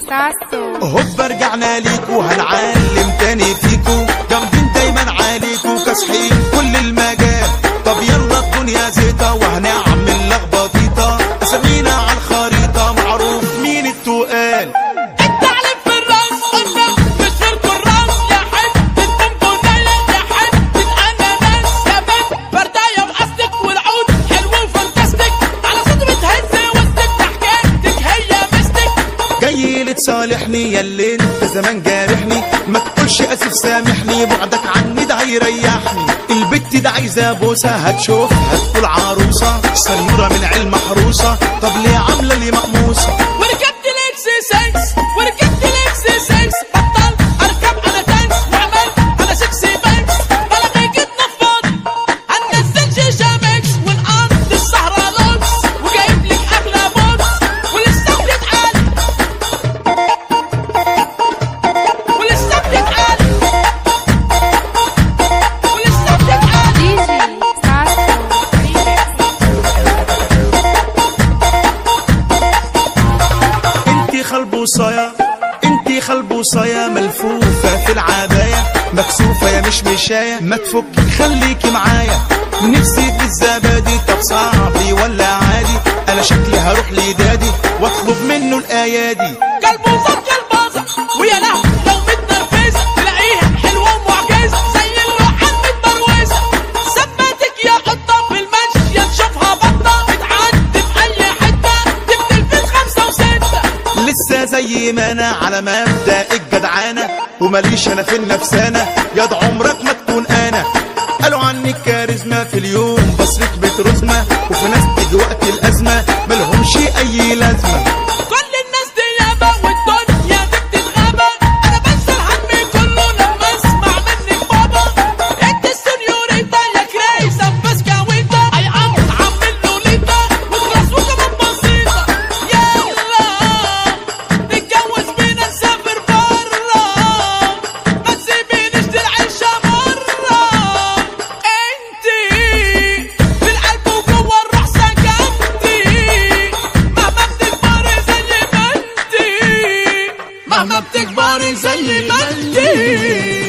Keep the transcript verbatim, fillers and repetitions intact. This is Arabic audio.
هوبا رجعنا ليكو هنعلم تاني فيكو، جامدين دايما عليكو كاسحين كل المجال. طب يلا الدنيا زيطة وهنعمل لخبطيطة، اسامينا على الخريطة معروف مين التقال. التعليم في الراس قلنا مش فرق الراس، يا حد التنبو ضيق يا حد الاناناس، يا بنت بردايه وقصدك والعود حلو وفانتاستيك، على صوت بتهز وسطك حكايتك هي مستك. جاي لتصالحني ياللي انت زمان جارحني، ما تقولش اسف سامحني بعدك عني ده هيريحني. البت ده عايزه بوسه هتشوف هتقول عروسه، سنوره من علم محروسه، طب ليه عامله لي مقموسه؟ وركبت الاكسسايز وركبت الاكسسايز، بطل اركب انا تانكس وعملت انا سكسي بانكس، بلا جيت نفض هننزل شيشه ميكس ونقضي السهره لوكس، وجايب لك اغلى بوكس ولسه بتتعال ولسه بتتعال ولسه بتتعال. انتي خلبوصايا انتي خلبوصايا ملفوفة في العباية، مكسوفة يا مش مشاية، ما تفكي خليكي معايا. نفسي في الزبادي، طب صعبي ولا عادي؟ انا شكلي هروح لدادي واطلب منه الايادي. كلبوزة كلبازة ويا لهو لو متنرفزة تلاقيها حلوة ومعجزة زي اللوحات متبروزة. ثبتك يا قطة في المشي تشوفها بطة، بتعدي في أي حتة تبدل في خمسة وستة. لسه زي ما انا على مبدأ الجدعانة، وماليش انا في النفسانة يا ده عمرك ما تكون انا. قالوا عنك كاريزما في اليوم بصرك بترزمة، وفي ناس تيجي وقت الازمة ملهمش اي لازمة. كل الناس ديابة والدنيا دي بتتغابى، أنا بنسى الهم كله لما أسمع منك بابا. أنت السنيوريتا يا كريسة بسكاويتا، أي عم عامل لوليتا وخلاص وكمان بسيطة. يلا نتجوز بينا نسافر برا، ما تسيبينيش دي العيشة مرة. أنتي في القلب وجوه الروح سكنتي، مهما بتكبري زي ما انتي مهما بتكبري زي ما انتي.